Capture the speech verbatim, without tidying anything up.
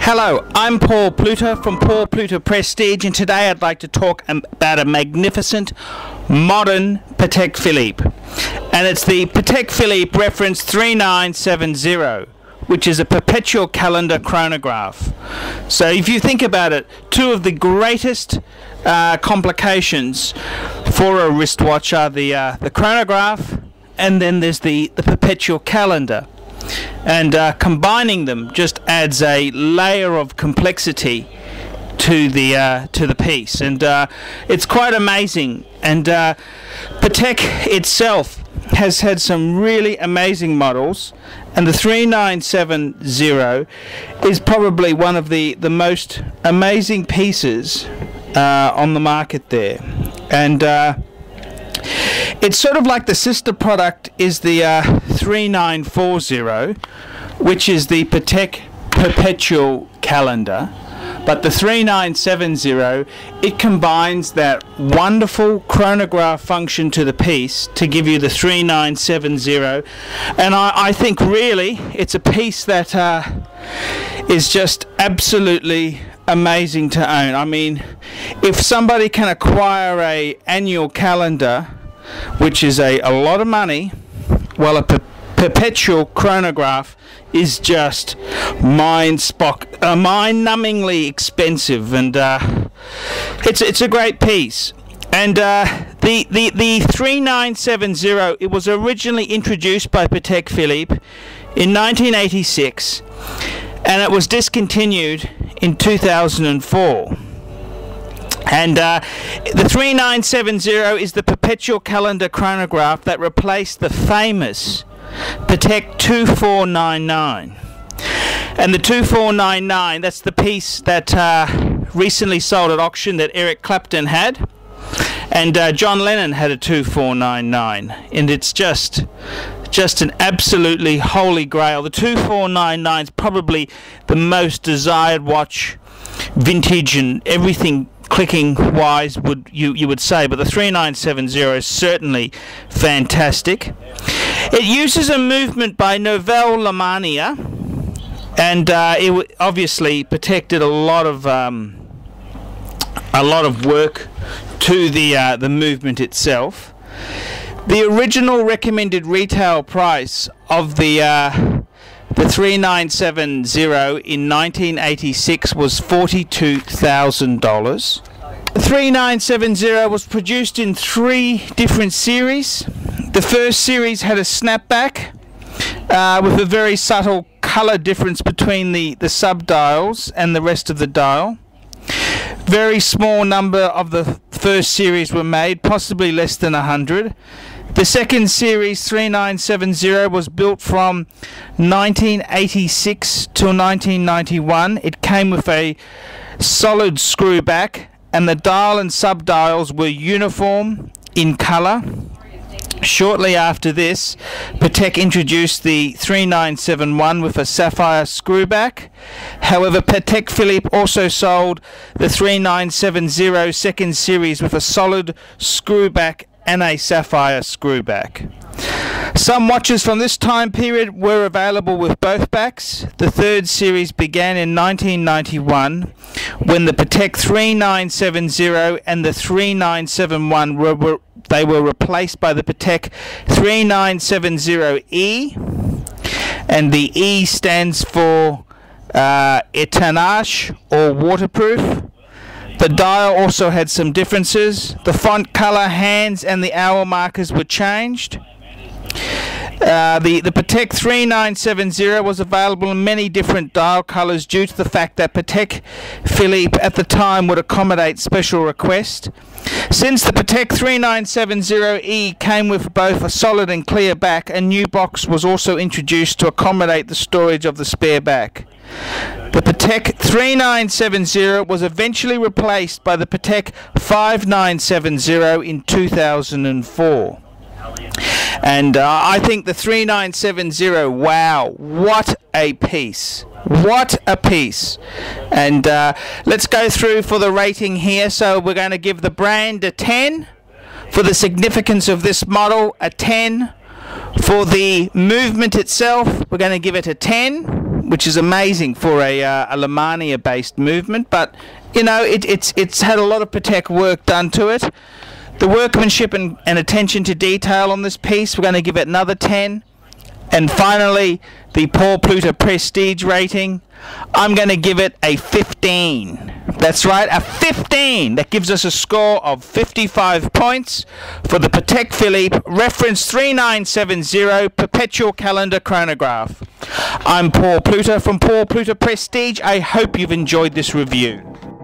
Hello, I'm Paul Pluta from Paul Pluta Prestige, and today I'd like to talk about a magnificent modern Patek Philippe, and it's the Patek Philippe reference three nine seven zero, which is a perpetual calendar chronograph. So if you think about it, two of the greatest uh, complications for a wristwatch are the uh, the chronograph, and then there's the the perpetual calendar. And uh, combining them just adds a layer of complexity to the uh, to the piece, and uh, it's quite amazing. And uh, Patek itself has had some really amazing models, and the three nine seven zero is probably one of the the most amazing pieces uh, on the market there. And uh, it's sort of like the sister product is the uh, three nine four zero, which is the Patek Perpetual Calendar. But the three nine seven zero, it combines that wonderful chronograph function to the piece to give you the three nine seven zero. And I, I think really it's a piece that uh, is just absolutely amazing to own. I mean, if somebody can acquire a annual calendar, which is a, a lot of money, well, a per perpetual chronograph is just mind spock, uh, mind-numbingly expensive, and uh, it's it's a great piece. And uh, the the the three nine seven zero, it was originally introduced by Patek Philippe in nineteen eighty-six, and it was discontinued in two thousand four. And uh, the three nine seven zero is the perpetual calendar chronograph that replaced the famous Patek two four nine nine. And the two four nine nine, that's the piece that uh, recently sold at auction that Eric Clapton had, and uh, John Lennon had a two four nine nine, and it's just just an absolutely holy grail. The two four nine nine is probably the most desired watch, vintage and everything clicking wise, would you you would say, but the three nine seven zero is certainly fantastic. It uses a movement by Nouvelle Lamania, and uh, it w obviously Patek did a lot of um, a lot of work to the uh, the movement itself. The original recommended retail price of the uh, the three nine seven zero in nineteen eighty-six was forty-two thousand dollars. The three nine seven zero was produced in three different series. The first series had a snapback uh, with a very subtle color difference between the, the sub-dials and the rest of the dial. Very small number of the first series were made, possibly less than a hundred. The second series, three nine seven zero, was built from nineteen eighty-six till nineteen ninety-one. It came with a solid screw back, and the dial and sub-dials were uniform in color. Shortly after this, Patek introduced the three nine seven one with a sapphire screw back. However, Patek Philippe also sold the three nine seven zero second series with a solid screw back and a sapphire screw back. Some watches from this time period were available with both backs. The third series began in nineteen ninety-one, when the Patek three nine seven zero and the three nine seven one were, were they were replaced by the Patek three nine seven zero E, and the E stands for uh, étanche, or waterproof. The dial also had some differences. The font color, hands and the hour markers were changed. Uh, the, the Patek three nine seven zero was available in many different dial colors due to the fact that Patek Philippe at the time would accommodate special requests. Since the Patek three nine seven zero E came with both a solid and clear back, a new box was also introduced to accommodate the storage of the spare back. The Patek three nine seven zero was eventually replaced by the Patek five nine seven zero in two thousand four. And uh, I think the three nine seven zero, wow, what a piece. What a piece. And uh, let's go through for the rating here. So we're going to give the brand a ten. For the significance of this model, a ten. For the movement itself, we're going to give it a ten. which is amazing for a, uh, a Lemania-based movement. But you know, it, it's it's had a lot of Patek work done to it. The workmanship and, and attention to detail on this piece, we're going to give it another ten. And finally, the Paul Pluta Prestige rating, I'm going to give it a fifteen. That's right, a fifteen. That gives us a score of fifty-five points for the Patek Philippe reference three nine seven zero Perpetual Calendar Chronograph. I'm Paul Pluta from Paul Pluta Prestige. I hope you've enjoyed this review.